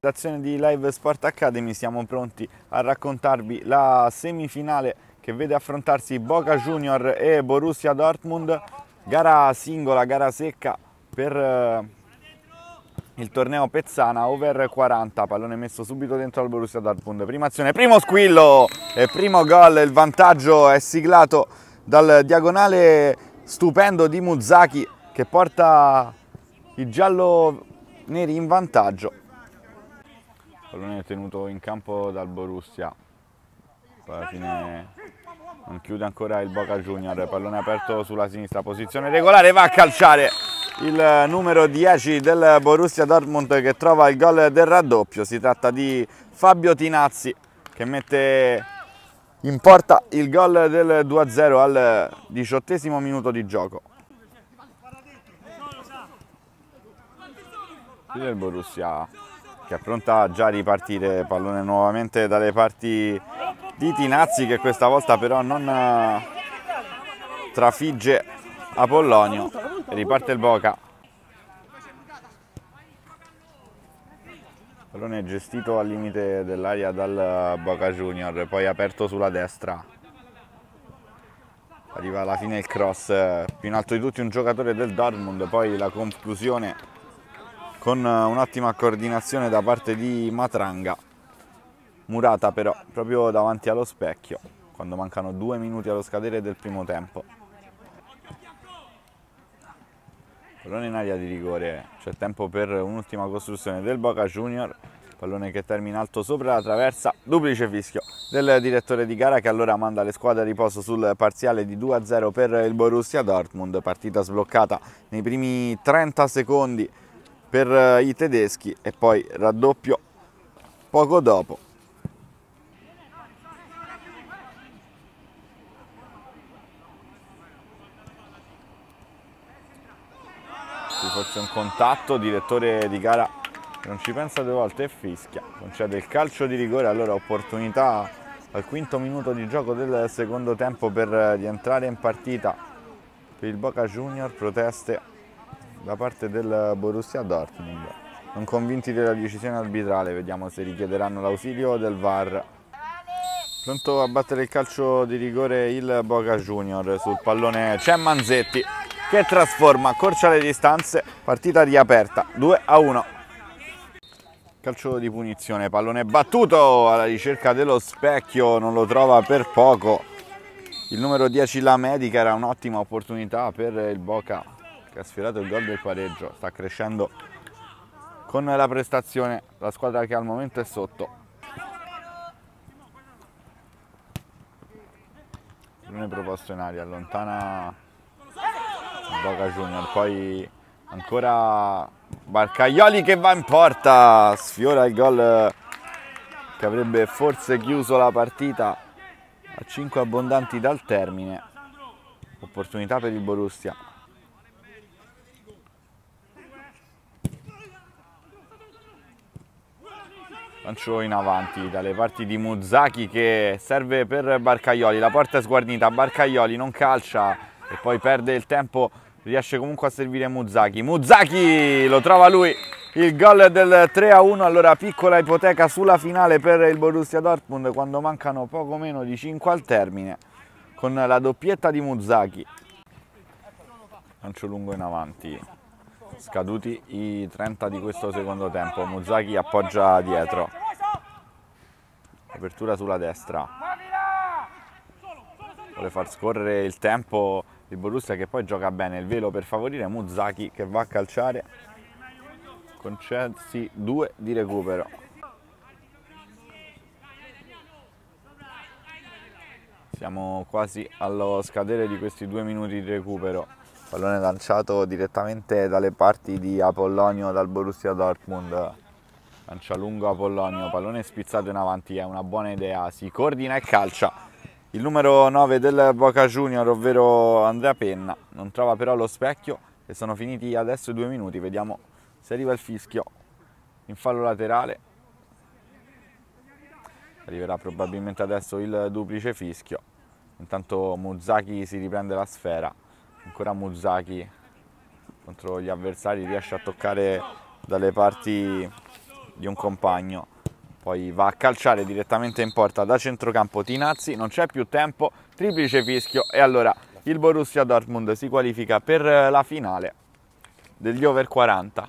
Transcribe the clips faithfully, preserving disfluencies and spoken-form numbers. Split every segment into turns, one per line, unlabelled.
Redazione di Live Sport Academy, siamo pronti a raccontarvi la semifinale che vede affrontarsi Boca Junior e Borussia Dortmund, gara singola, gara secca per eh, il torneo Pezzana, over quaranta, pallone messo subito dentro al Borussia Dortmund, prima azione, primo squillo e primo gol, il vantaggio è siglato dal diagonale stupendo di Muzaki che porta i giallo-neri in vantaggio. Pallone tenuto in campo dal Borussia, alla fine non chiude ancora il Boca Junior, pallone aperto sulla sinistra, posizione regolare, va a calciare il numero dieci del Borussia Dortmund che trova il gol del raddoppio. Si tratta di Fabio Tinazzi che mette in porta il gol del due a zero al diciottesimo minuto di gioco. Qui del Borussia che è pronta già a ripartire, pallone nuovamente dalle parti di Tinazzi che questa volta però non trafigge Apollonio e riparte il Boca. Pallone gestito al limite dell'area dal Boca Junior, poi aperto sulla destra. Arriva alla fine il cross, più in alto di tutti un giocatore del Dortmund, poi la conclusione con un'ottima coordinazione da parte di Matranga, murata però proprio davanti allo specchio, quando mancano due minuti allo scadere del primo tempo. Pallone in area di rigore, c'è tempo per un'ultima costruzione del Boca Junior, pallone che termina alto sopra la traversa, duplice fischio del direttore di gara che allora manda le squadre a riposo sul parziale di due a zero per il Borussia Dortmund, partita sbloccata nei primi trenta secondi per i tedeschi e poi raddoppio poco dopo. Forse un contatto, direttore di gara non ci pensa due volte e fischia, concede il calcio di rigore, allora opportunità al quinto minuto di gioco del secondo tempo per rientrare in partita per il Boca Junior, proteste da parte del Borussia Dortmund, non convinti della decisione arbitrale, vediamo se richiederanno l'ausilio del V A R. Pronto a battere il calcio di rigore il Boca Junior, sul pallone c'è Manzetti che trasforma, accorcia le distanze, partita riaperta, due a uno. Calcio di punizione, pallone battuto alla ricerca dello specchio, non lo trova per poco. Il numero dieci La Medica, era un'ottima opportunità per il Boca che ha sfiorato il gol del pareggio, sta crescendo con la prestazione la squadra che al momento è sotto. Pallone proposto in aria, allontana Boca Junior, poi ancora Barcaioli che va in porta, sfiora il gol che avrebbe forse chiuso la partita a cinque abbondanti dal termine. Opportunità per il Borussia. Lancio in avanti dalle parti di Muzaki che serve per Barcaioli, la porta è sguarnita, Barcaioli non calcia e poi perde il tempo, riesce comunque a servire Muzaki. Muzaki lo trova lui, il gol del tre a uno, allora piccola ipoteca sulla finale per il Borussia Dortmund quando mancano poco meno di cinque al termine, con la doppietta di Muzaki. Lancio lungo in avanti, scaduti i trenta di questo secondo tempo, Muzaki appoggia dietro, apertura sulla destra, vuole far scorrere il tempo il Borussia che poi gioca bene, il velo per favorire Muzaki che va a calciare, concessi due di recupero. Siamo quasi allo scadere di questi due minuti di recupero, pallone lanciato direttamente dalle parti di Apollonio dal Borussia Dortmund, lancia lungo Apollonio, pallone spizzato in avanti, è una buona idea, si coordina e calcia. Il numero nove del Boca Junior, ovvero Andrea Penna, non trova però lo specchio e sono finiti adesso i due minuti, vediamo se arriva il fischio in fallo laterale. Arriverà probabilmente adesso il duplice fischio, intanto Muzaki si riprende la sfera, ancora Muzaki contro gli avversari riesce a toccare dalle parti di un compagno. Poi va a calciare direttamente in porta da centrocampo Tinazzi, non c'è più tempo, triplice fischio e allora il Borussia Dortmund si qualifica per la finale degli over quaranta.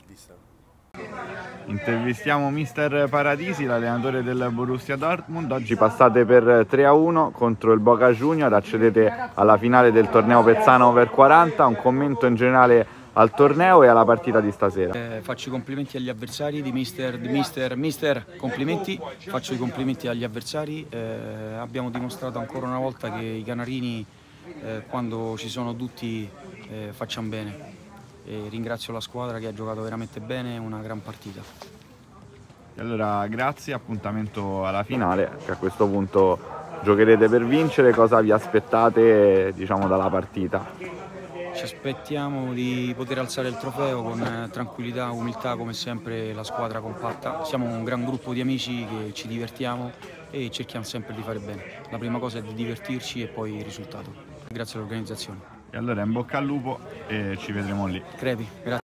Intervistiamo mister Paradisi, l'allenatore del Borussia Dortmund. Oggi passate per tre a uno contro il Boca Junior, accedete alla finale del torneo Pezzana over quaranta. Un commento in generale al torneo e alla partita di stasera.
Eh, faccio i complimenti agli avversari di mister, di mister, mister, complimenti, faccio i complimenti agli avversari, eh, abbiamo dimostrato ancora una volta che i canarini eh, quando ci sono tutti eh, facciamo bene. E ringrazio la squadra che ha giocato veramente bene, una gran partita.
E allora grazie, appuntamento alla finale, che a questo punto giocherete per vincere. Cosa vi aspettate, diciamo, dalla partita?
Ci aspettiamo di poter alzare il trofeo con tranquillità, umiltà, come sempre la squadra compatta. Siamo un gran gruppo di amici che ci divertiamo e cerchiamo sempre di fare bene. La prima cosa è di divertirci e poi il risultato. Grazie all'organizzazione.
E allora in bocca al lupo e ci vedremo lì.
Crepi, grazie.